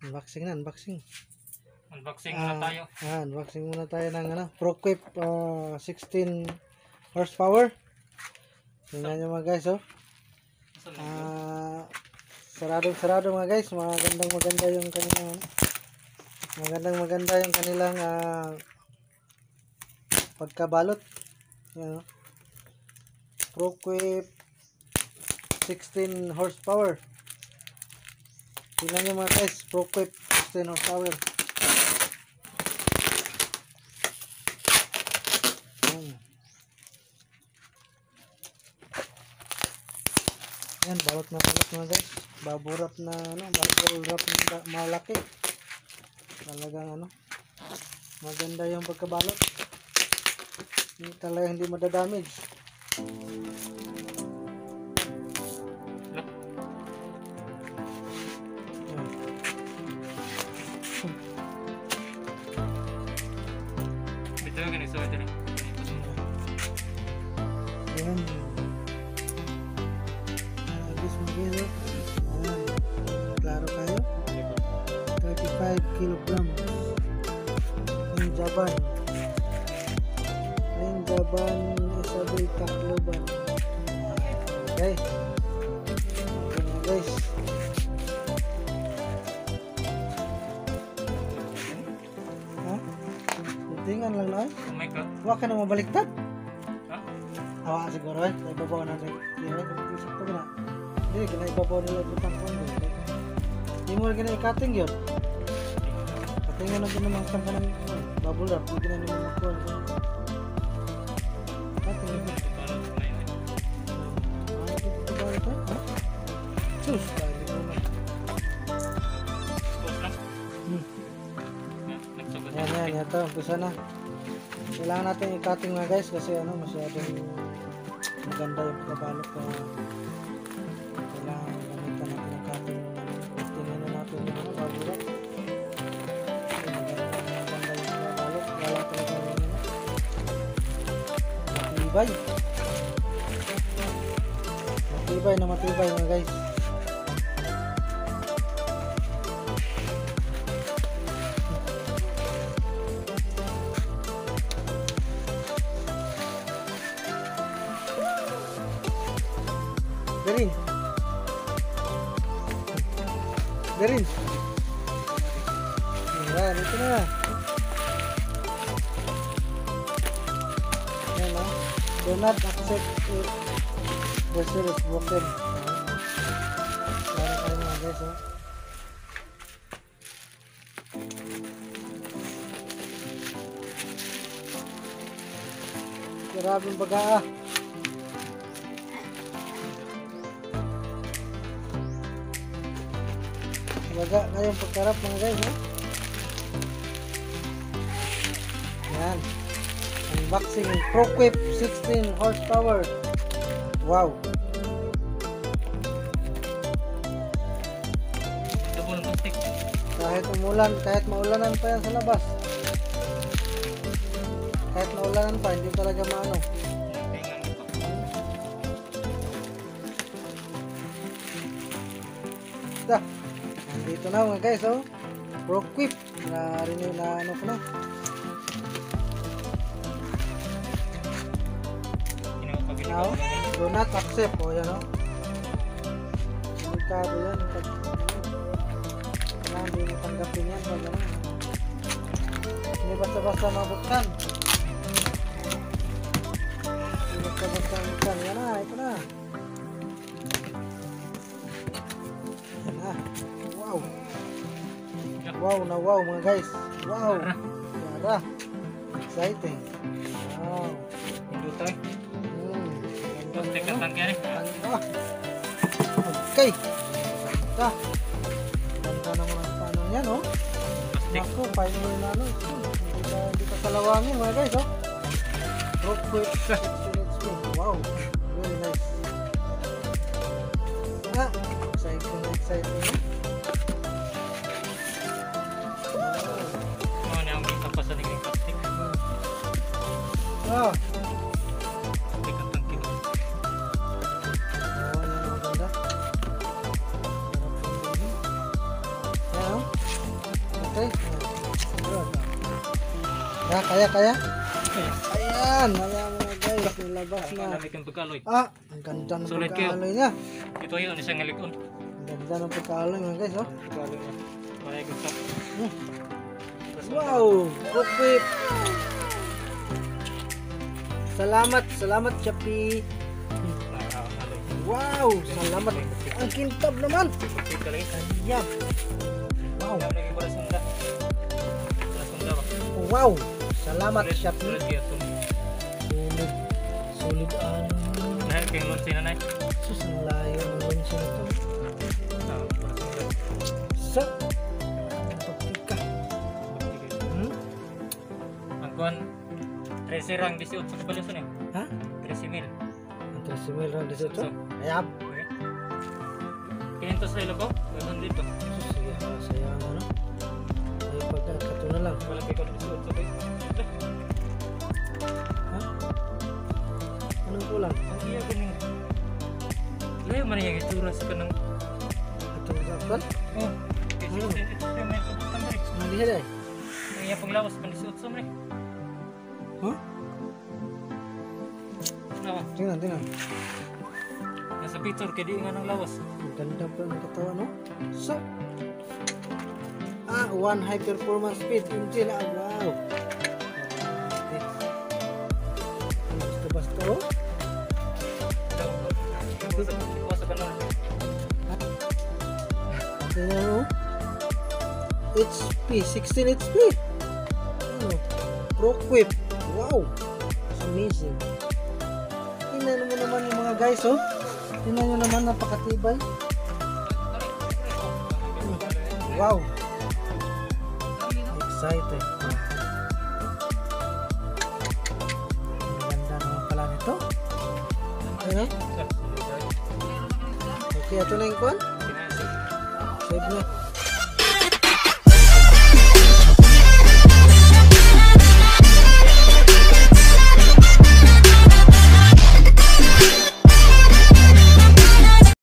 Unboxing na, unboxing. Unboxing muna tayo. Unboxing muna tayo ng ProQuip 16 horsepower. Tingnan nyo mga guys, oh. Sarado mga guys. Maganda yung kanilang pagkabalot. Yan, oh. ProQuip 16 horsepower. Tingnan nyo mga guys, ProQuip 16 horsepower. Yan, balot na mga guys. Bubble wrap na bubble wrap na malaki. Talagang maganda yung pagkabalot. Hindi madadamage. Ito yung ganito ito rin. Yan. Klaro kayo. 35 kilogram. Yung Japan Isabel Tacloban. Okay. Guys. Tingnan lang na. Oh my god. Huwag ka na mabaliktad. Ha? Hawa siguro eh. Ibabaw na rin. Isip ko na. Hindi, ibabaw nila ito tangkong doon. Hindi mo rin i-cutting yun. Patingin na din naman sa kanang bubble wrap. Hindi na naman makuha. Cutting yun. Ito ba ito? Ha? Sus! Dahil mo na. Yan. Ito. Umpisa na. Kailangan natin i-cutting mga guys kasi masyadong maganda yung pagkabalot ko. Kailangan gamitan natin ang cutting. Tingnan na natin yung bubble wrap. Maganda yung pagkabalot. Wala talaga matibay mga guys. Darin. Yan, ito na. Yan, oh. Do not accept it. The seal is broken. Para kayo mga guys, oh. Grabing baga, Baga kayong pagkarap mga guys, eh? Yan. Unboxing ProQuip 16 horsepower. Wow. Double plastic. Kahit maulanan pa yan sa labas. Kahit maulanan pa, hindi talaga maano. Dah. Dito na mga guys, oh. ProQuip na renew na ko na. Now, do not accept. O yan, oh. Delikado yan. Hindi mo tanggapin yan. Hindi basta-basta mabuksan. Hindi basta-basta mabuksan. Yan na, ito na. Yan na. Wow. Wow na wow mga guys. Wow. Yara. Exciting. Wow. Ito tayo. Plastic na tangke rin. Okay. Ganda. Ganda naman ang paano yan, oh. Ako, paano mo yung hindi ka salawangin mga guys, oh. ProQuip 16 HP. Wow. Really nice. Exciting. Ah. Kaya. Ayan, ayan mga guys, nilabas Ang na. lamig ang pagkaloy. Ah, ang ganda ng Sulit kayo. pagkaloy niya. Ito yun, isang ngalikon. Ang ganda ng pagkaloy mga guys, oh. Pagkaloy niya. Parang gusto. Hmm. Wow, good whip. Salamat Chappy. Wow, salamat. Ang kintab naman. Ayan. Wow. Wow, salamat Chappy. Solid ano. Sus, ang layo ng lunch na ito. Sa pagtika. Ang kuhan, 13 rang 18 sa kabalusan eh. Ha? 13,000. Ang 13,000 lang dito. So, Ayab. Kinto sa ilabaw, gano'n dito. Sus, sige, saya mo no. Ay pagkakato na lang. Wala kayo kung 18 sa kayo. Ha? Anong kulang? Ang iya ganing. Layo man yung itsura sa kanang. Atong kapal? Oh, ito yung may kabutan mo rin. Nalihan ay. Ang iya pang lawas, pang 18 mo rin. Huh? Ano? Tingnan. Nasa picture, kaya di nga ng lawas. Ang ganda pa ng katawan, no? So, one high performance speed engine. Wow. Basta-basta, oh. Iwas sa kanon. Tingnan mo. HP, 16 HP. Ano? Pro Quip. Wow. It's amazing. Tingnan mo naman yung mga guys, oh. Tingnan nyo naman, napakatibay. Wow. Excited. Ang ganda naman pala nito. Ano? Okay, ito na yung kwan. Save na.